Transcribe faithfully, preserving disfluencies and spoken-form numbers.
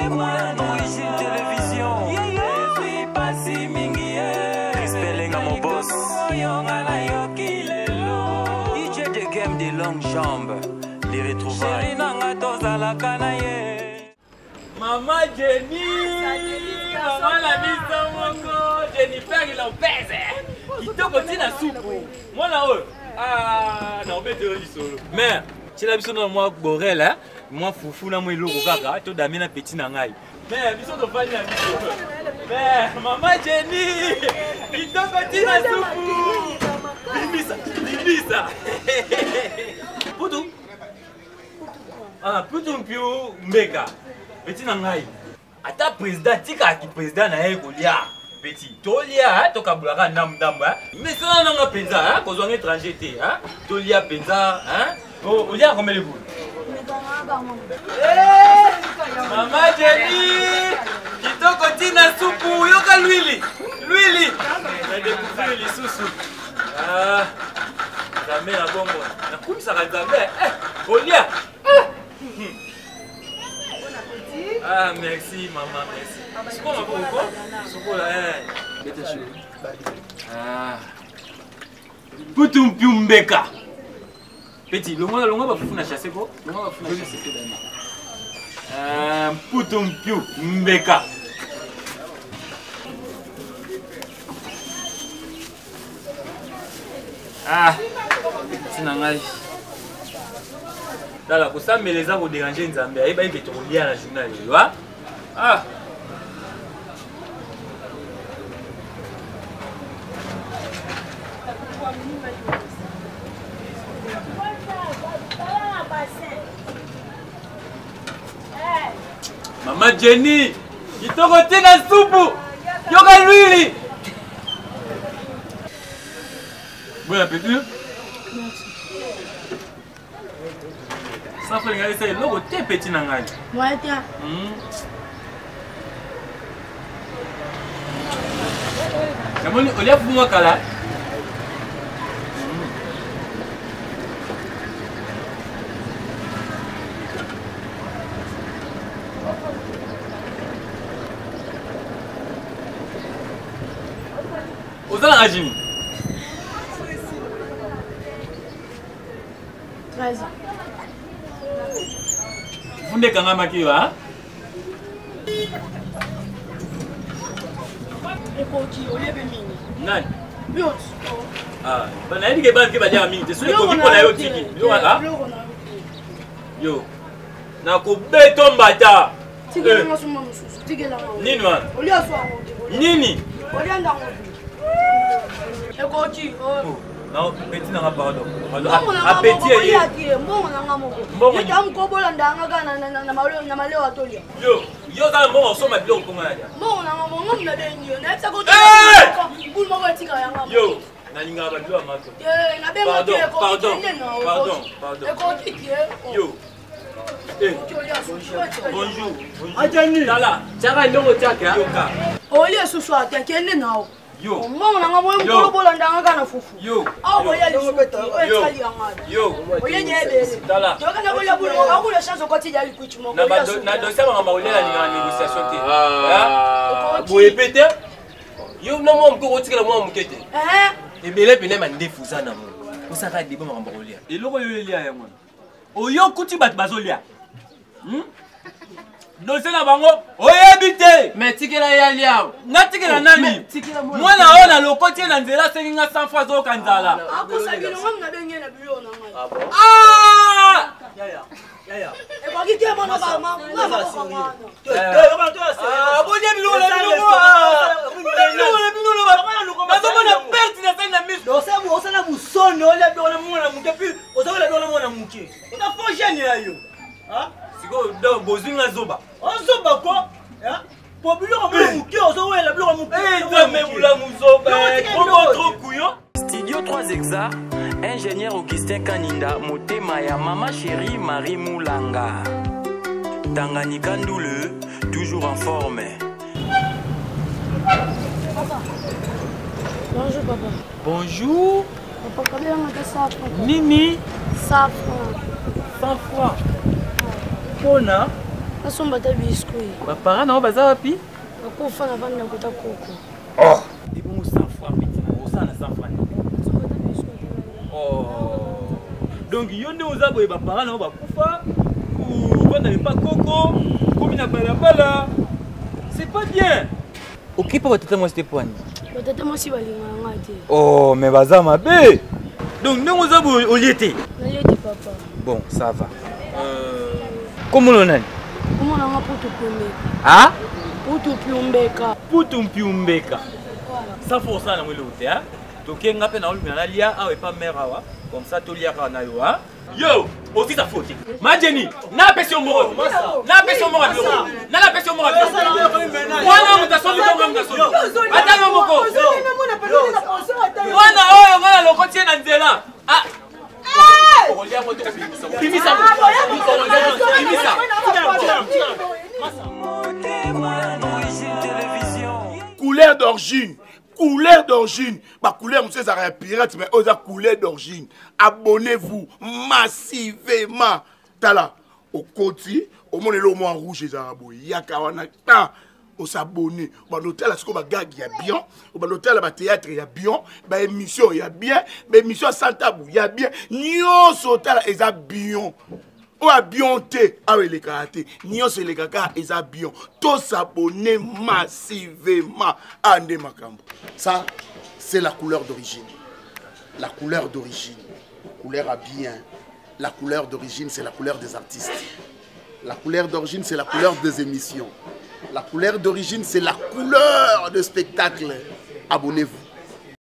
télévision. Rispelenga mon boss. I J de game des longues jambes. Les retrouvailles. Maman Jenny, maman la mise moko, Jennifer Lopez. Qui te continue à soupe. Moi là-haut. Ah, non, mais tu es solo. Mais, tu as vu sur moi Borel, hein? Moi foufou na moi iloko kaka, to dami na petit na ngai. Mais, biso to fani na biso. Mais, maman Jenny, qui te continue à soupe. Bimisa, bimisa. Poutou. Ah, poutou mpio mbeka. Petit nangai. Ata président tika ki président na ye kolia. Petit tolia to kabulaka ndam ndam hein. Mais ça nanga penza hein, ko zo étranger té hein. Tolia penza hein. Oh, olia combien de boules? Eh! Maman Jenny, qui to continue à soupe yoka l'huile. L'huile. Na découvrir les sous-sous. Ah. La mère a bon bon. Na comme ça va zambe. Eh, olia. Ah, merci maman, merci. C'est quoi ma coco? C'est quoi là? Ah. Poutum piumbeka. Petit, le monde le monde va foutre na chasser quoi? Le monde va foutre na chasser quoi? Ah, poutum piumbeka. Ah, c'est nangai. Dans la course, mais les arbres dérangés, ils ont bien, ils ont bien la journée, tu vois. Ah. Maman Jenny, il te retient la soupe. Yoga l'huile. Bon appétit. Ça fait regarder ça, l'eau est petit dans la ouais, tiens. Comment on y a pour moi là? Où est-ce que tu treize ans. Vous n'êtes qu'un maki, hein? Et pour qui? On est béni. Non. Bien. Ah, ben il y a des gens qui vont dire à mine. C'est celui qui a eu tiki. Yo, ah? Yo. Na ko beton bata. Tiki na ngaso mama susu. Tiki la ngaso. Nini wana? Oli aswa ngodi. Nini? Oli anda ngodi. Et pour qui? Oh. Non, petit n'a pas pardon. A petit est bon, on a un mot. Il y a un cobo là dans na maleo atolia. Yo, yo ça bon, on s'en met bien comment là. Bon, on a un moment on a des nions. N'est-ce pas que pour mo tika ya ngamo. Yo, na linga ba bio amato. Eh, na be mo pardon, ko pardon, pardon. pardon. E ko tiki e. Yo. Eh, bonjour. Ajani. Tala, tshaka ndongo tshaka. Yo ka. Oli susu atakende nao. Yo. Mama na ngamo ngolo bola ndanga kana fufu. Yo. Ah oya li beta. Oya tsali yangada. Yo. Oya nyebele. Tala. Yo kana bola bola akula chance ko tija li kuchi mo. Na ba na dossier ba maolela ni négociation te. Ah. Bo épété. Yo na mo mko kotikela mo mukete. Eh. Ebele pene ma ndefuza na mo. Osaka debo ma maolela. Eloko yo elia ya mwana. Oyo kuti bat bazolia. Hmm? Dossier na bango oyebite. Mais tikela ya liao. Nga tikela nani? Mwana o na lokoti na nzela senginga cent fois zo kanzala. Akusabilo ngam na benye na bilo na ngai. Ah! Ya ya. Ya ya. E kwa kike mona ba ma. Na ba ko mwana. Eh, comment toi c'est? Ah, bonye bilo na bilo. Bilo na bilo ba. Bazo mona perte na sana miso. Donc ça vous osala busoni ole bona mwana muke puis osala bona mwana muke. Ona fonjeni ayo. Hein? Siko do bozinga zoba. Ozoba quoi? Hein? Pour bilo ko muke ozowela bilo ko muke. Eh, toi me bula muzoba. Trop trop couillon. Studio trois Exa, ingénieur Augustin Kaninda, Motema ya Mama Chérie Marie Moulanga. Tanganyika Ndoule, toujours en forme. Papa. Bonjour papa. Bonjour. Papa, combien on a ça? Nini. cent francs. cent francs. Pona. Asomba ta biscuit. Bapara na baza wapi? Bakufa na vanda kota koko. Oh, di bon cent francs petit. Bon ça na cent francs. Oh. Donc yonde oza boye bapara na bakufa. Ou vanda pas koko, comme na balabala. C'est pas bien. OK pas tata moi c'était point. Tata moi si balinga ngate. Oh, mais baza mabe. Donc nous oza boye oliete. Na yete papa. Bon, ça va. Euh comment on a? Comment on a putu piumbeka? Ah? Putu piumbeka. Putu piumbeka. Ça faut ça na mwele ote hein. Tokenga pe na olumia na lia awe pa mère awa. Comme ça to lia ka na yo hein. Yo, aussi ça faut. Ma Jenny, na pression moro. Na pression moro. Na la pression moro. Wana mutaso mutaso mutaso. Atano moko. Wana oyo ngala lokotie na nzela. Ah. Couleur d'origine, couleur d'origine, ma couleur, monsieur, ça un pirate, mais aux couleur d'origine. Abonnez-vous massivement. Tala, au côté, au monde le moins rouge et arabo, yakawana, on s'abonne. Au hôtel, à ce qu'on va gag, il y a bien. Au hôtel, à théâtre, il y a bien. Bah émission, il y a bien. Bah émission sans tabou, il y a bien. Nyon hôtel, il y a bien. Ou a bien té, ah oui les karaté. Nyon c'est les gaga, il y a bien. Tous s'abonner massivement à Ndemakambo. Ça, c'est la couleur d'origine. La couleur d'origine. Couleur à bien. La couleur d'origine, c'est la couleur des artistes. La couleur d'origine, c'est la couleur des émissions. La couleur d'origine, c'est la couleur de spectacle. Abonnez-vous.